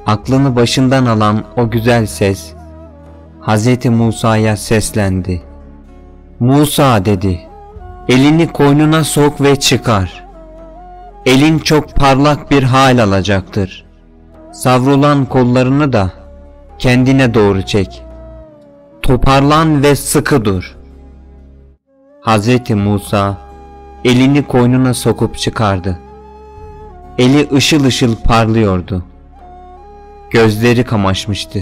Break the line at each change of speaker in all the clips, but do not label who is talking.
Aklını başından alan o güzel ses Hz. Musa'ya seslendi. "Musa," dedi, "elini koynuna sok ve çıkar. Elin çok parlak bir hal alacaktır. Savrulan kollarını da kendine doğru çek. Toparlan ve sıkı dur." Hz. Musa elini koynuna sokup çıkardı. Eli ışıl ışıl parlıyordu. Gözleri kamaşmıştı.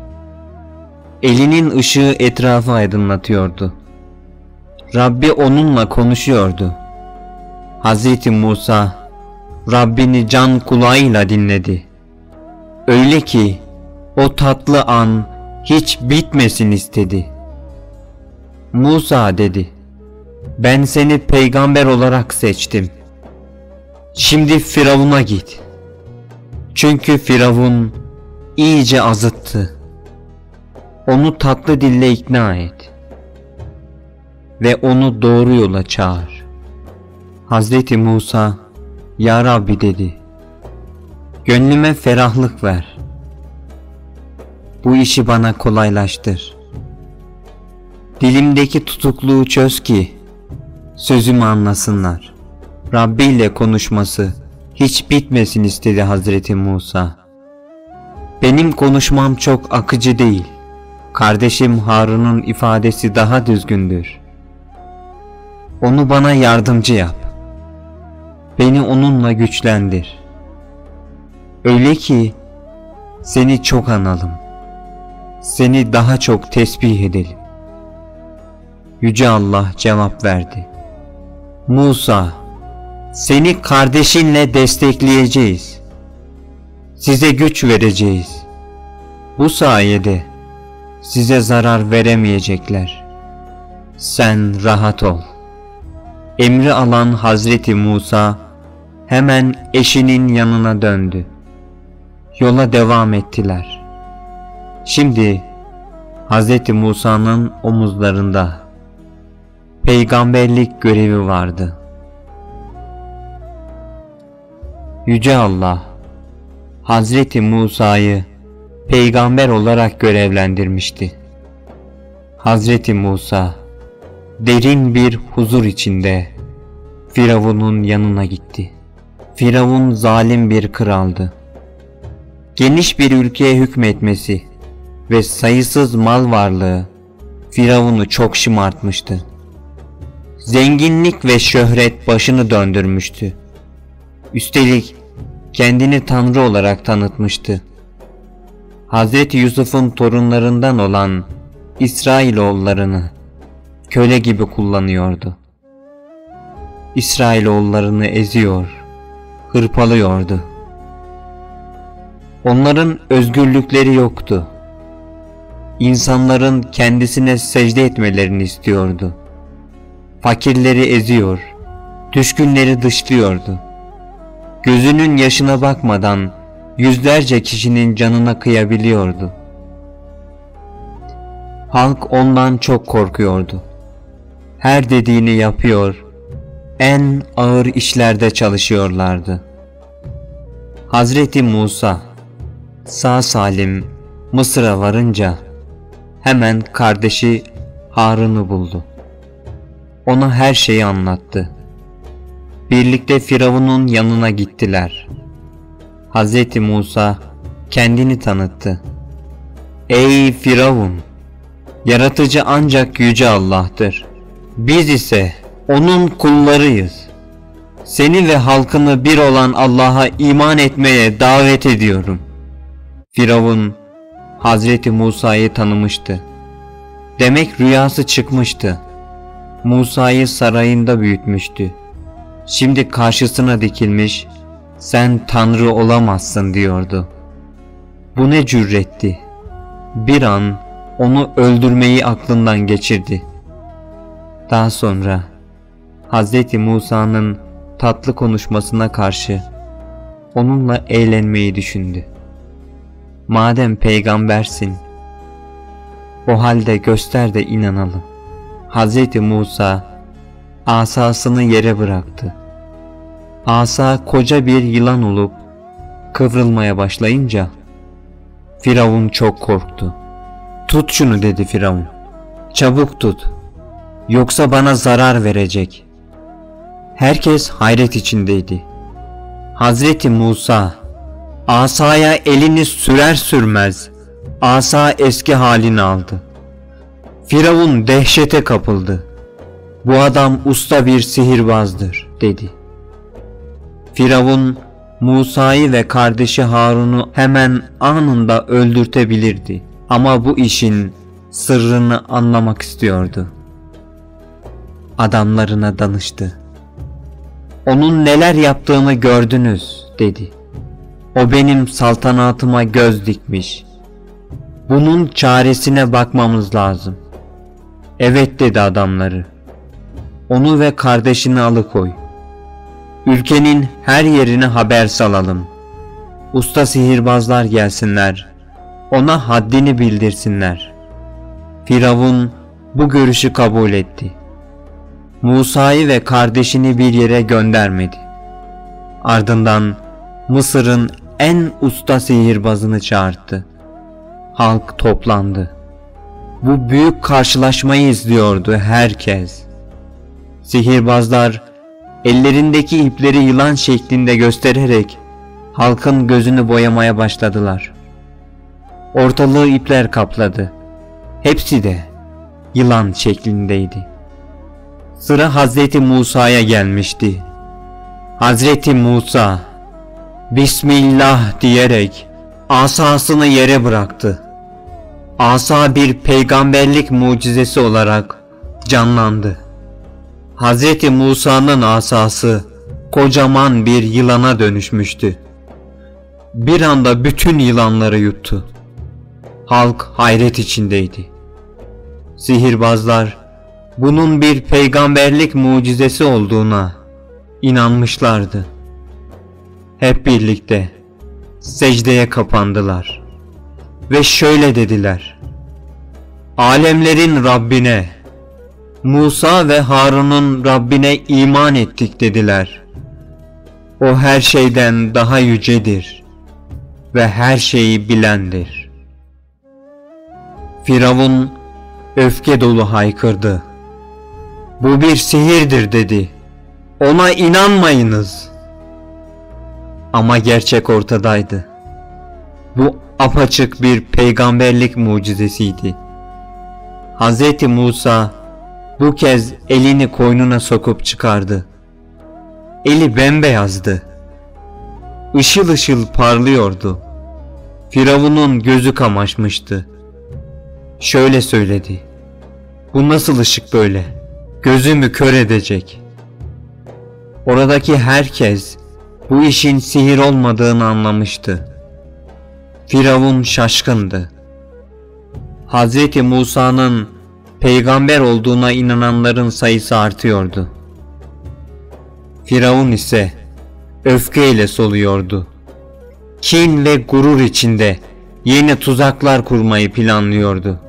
Elinin ışığı etrafı aydınlatıyordu. Rabbi onunla konuşuyordu. Hz. Musa Rabbini can kulağıyla dinledi. Öyle ki o tatlı an hiç bitmesin istedi. "Musa," dedi, "ben seni peygamber olarak seçtim. Şimdi Firavun'a git. Çünkü Firavun iyice azıttı. Onu tatlı dille ikna et ve onu doğru yola çağır." Hz. Musa, "Ya Rabbi," dedi, "gönlüme ferahlık ver. Bu işi bana kolaylaştır. Dilimdeki tutukluğu çöz ki sözümü anlasınlar." Rabbi ile konuşması hiç bitmesin istedi Hazreti Musa. "Benim konuşmam çok akıcı değil. Kardeşim Harun'un ifadesi daha düzgündür. Onu bana yardımcı yap. Beni onunla güçlendir. Öyle ki seni çok analım. Seni daha çok tesbih edelim." Yüce Allah cevap verdi. "Musa, seni kardeşinle destekleyeceğiz. Size güç vereceğiz. Bu sayede size zarar veremeyecekler. Sen rahat ol." Emri alan Hazreti Musa hemen eşinin yanına döndü. Yola devam ettiler. Şimdi Hz. Musa'nın omuzlarında peygamberlik görevi vardı. Yüce Allah Hz. Musa'yı peygamber olarak görevlendirmişti. Hz. Musa derin bir huzur içinde Firavun'un yanına gitti. Firavun zalim bir kraldı. Geniş bir ülkeye hükmetmesi ve sayısız mal varlığı Firavun'u çok şımartmıştı. Zenginlik ve şöhret başını döndürmüştü. Üstelik kendini Tanrı olarak tanıtmıştı. Hazreti Yusuf'un torunlarından olan İsrailoğullarını köle gibi kullanıyordu. İsrailoğullarını eziyor, hırpalıyordu. Onların özgürlükleri yoktu. İnsanların kendisine secde etmelerini istiyordu. Fakirleri eziyor, düşkünleri dışlıyordu. Gözünün yaşına bakmadan yüzlerce kişinin canına kıyabiliyordu. Halk ondan çok korkuyordu. Her dediğini yapıyor, en ağır işlerde çalışıyorlardı. Hazreti Musa sağ salim Mısır'a varınca hemen kardeşi Harun'u buldu. Ona her şeyi anlattı. Birlikte Firavun'un yanına gittiler. Hz. Musa kendini tanıttı. "Ey Firavun! Yaratıcı ancak Yüce Allah'tır. Biz ise O'nun kullarıyız. Seni ve halkını bir olan Allah'a iman etmeye davet ediyorum." Firavun Hz. Musa'yı tanımıştı. Demek rüyası çıkmıştı. Musa'yı sarayında büyütmüştü. Şimdi karşısına dikilmiş, "Sen Tanrı olamazsın," diyordu. Bu ne cüretti. Bir an onu öldürmeyi aklından geçirdi. Daha sonra Hz. Musa'nın tatlı konuşmasına karşı onunla eğlenmeyi düşündü. "Madem peygambersin, o halde göster de inanalım." Hz. Musa asasını yere bıraktı. Asa koca bir yılan olup kıvrılmaya başlayınca Firavun çok korktu. "Tut şunu," dedi Firavun. "Çabuk tut. Yoksa bana zarar verecek." Herkes hayret içindeydi. Hazreti Musa asaya elini sürer sürmez asa eski halini aldı. Firavun dehşete kapıldı. "Bu adam usta bir sihirbazdır," dedi. Firavun Musa'yı ve kardeşi Harun'u hemen anında öldürtebilirdi. Ama bu işin sırrını anlamak istiyordu. Adamlarına danıştı. "Onun neler yaptığımı gördünüz," dedi. "O benim saltanatıma göz dikmiş. Bunun çaresine bakmamız lazım." "Evet," dedi adamları. "Onu ve kardeşini alıkoy. Ülkenin her yerine haber salalım. Usta sihirbazlar gelsinler. Ona haddini bildirsinler." Firavun bu görüşü kabul etti. Musa'yı ve kardeşini bir yere göndermedi. Ardından Mısır'ın en usta sihirbazını çağırdı. Halk toplandı. Bu büyük karşılaşmayı izliyordu herkes. Sihirbazlar ellerindeki ipleri yılan şeklinde göstererek halkın gözünü boyamaya başladılar. Ortalığı ipler kapladı. Hepsi de yılan şeklindeydi. Sıra Hazreti Musa'ya gelmişti. Hazreti Musa "Bismillah" diyerek asasını yere bıraktı. Asa bir peygamberlik mucizesi olarak canlandı. Hazreti Musa'nın asası kocaman bir yılana dönüşmüştü. Bir anda bütün yılanları yuttu. Halk hayret içindeydi. Sihirbazlar bunun bir peygamberlik mucizesi olduğuna inanmışlardı. Hep birlikte secdeye kapandılar ve şöyle dediler: "Alemlerin Rabbine, Musa ve Harun'un Rabbine iman ettik," dediler. "O her şeyden daha yücedir ve her şeyi bilendir." Firavun öfke dolu haykırdı. "Bu bir sihirdir," dedi. "Ona inanmayınız." Ama gerçek ortadaydı. Bu apaçık bir peygamberlik mucizesiydi. Hazreti Musa bu kez elini koynuna sokup çıkardı. Eli bembeyazdı. Işıl ışıl parlıyordu. Firavun'un gözü kamaşmıştı. Şöyle söyledi: "Bu nasıl ışık böyle? Gözümü kör edecek." Oradaki herkes bu işin sihir olmadığını anlamıştı. Firavun şaşkındı. Hazreti Musa'nın peygamber olduğuna inananların sayısı artıyordu. Firavun ise öfkeyle soluyordu. Kin ve gurur içinde yeni tuzaklar kurmayı planlıyordu.